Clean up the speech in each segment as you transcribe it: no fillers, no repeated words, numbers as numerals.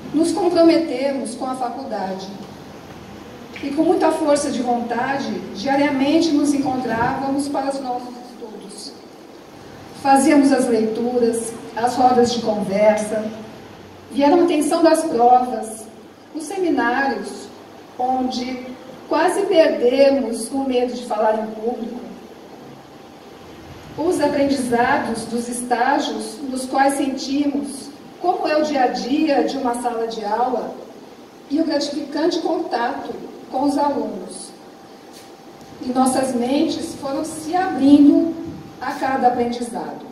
nos comprometemos com a faculdade e com muita força de vontade, diariamente nos encontrávamos para os nossos estudos. Fazíamos as leituras, as rodas de conversa, vieram a atenção das provas, os seminários, onde quase perdemos o medo de falar em público, os aprendizados dos estágios nos quais sentimos como é o dia a dia de uma sala de aula e o gratificante contato com os alunos. E nossas mentes foram se abrindo a cada aprendizado.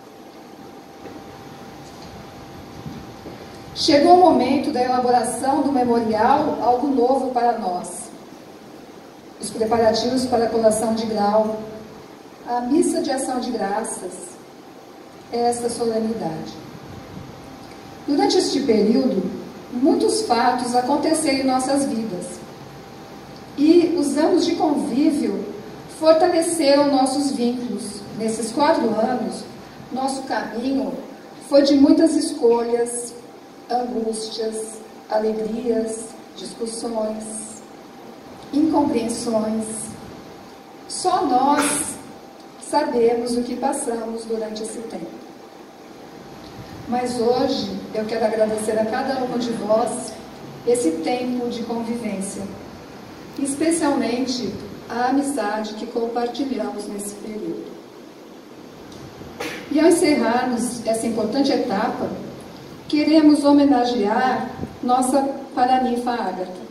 Chegou o momento da elaboração do memorial, algo novo para nós. Os preparativos para a colação de grau, a missa de ação de graças, esta solenidade. Durante este período, muitos fatos aconteceram em nossas vidas. E os anos de convívio fortaleceram nossos vínculos. Nesses 4 anos, nosso caminho foi de muitas escolhas, angústias, alegrias, discussões, incompreensões. Só nós sabemos o que passamos durante esse tempo. Mas hoje eu quero agradecer a cada um de vós esse tempo de convivência, especialmente a amizade que compartilhamos nesse período. E ao encerrarmos essa importante etapa, queremos homenagear nossa paraninfa Ágata,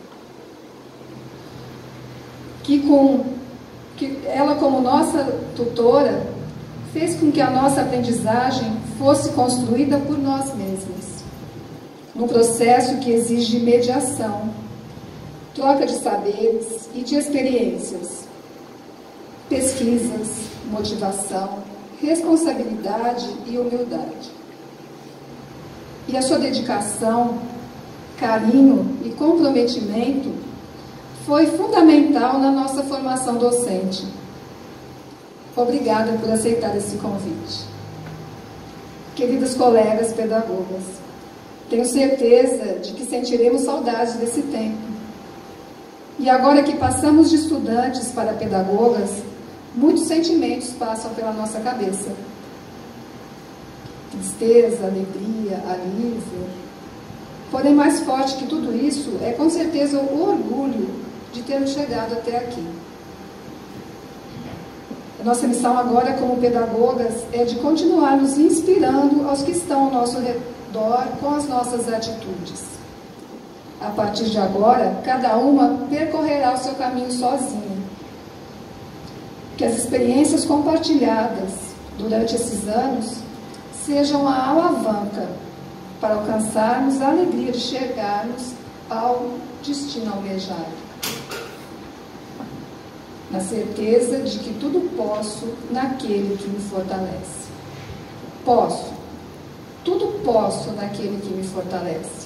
que ela, como nossa tutora, fez com que a nossa aprendizagem fosse construída por nós mesmos, num processo que exige mediação, troca de saberes e de experiências, pesquisas, motivação, responsabilidade e humildade. E a sua dedicação, carinho e comprometimento foi fundamental na nossa formação docente. Obrigada por aceitar esse convite. Queridas colegas pedagogas, tenho certeza de que sentiremos saudades desse tempo. E agora que passamos de estudantes para pedagogas, muitos sentimentos passam pela nossa cabeça. Tristeza, alegria, alívio. Porém, mais forte que tudo isso é com certeza o orgulho de termos chegado até aqui. A nossa missão agora, como pedagogas, é de continuar nos inspirando aos que estão ao nosso redor com as nossas atitudes. A partir de agora, cada uma percorrerá o seu caminho sozinha. Que as experiências compartilhadas durante esses anos sejam a alavanca para alcançarmos a alegria de chegarmos ao destino almejado. Na certeza de que tudo posso naquele que me fortalece. Posso. Tudo posso naquele que me fortalece.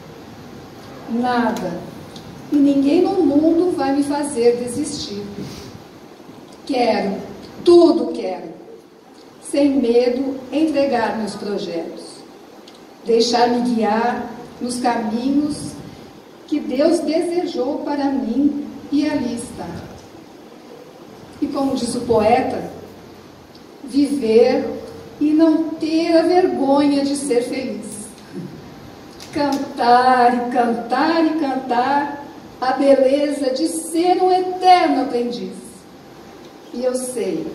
Nada e ninguém no mundo vai me fazer desistir. Quero, tudo quero. Sem medo, entregar meus projetos. Deixar-me guiar nos caminhos que Deus desejou para mim e ali está. E como diz o poeta, viver e não ter a vergonha de ser feliz. Cantar e cantar e cantar a beleza de ser um eterno aprendiz. E eu sei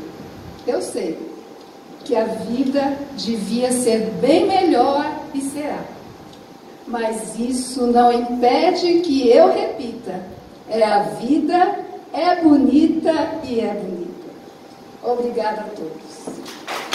que a vida devia ser bem melhor e será. Mas isso não impede que eu repita. A vida é bonita e é bonita. Obrigada a todos.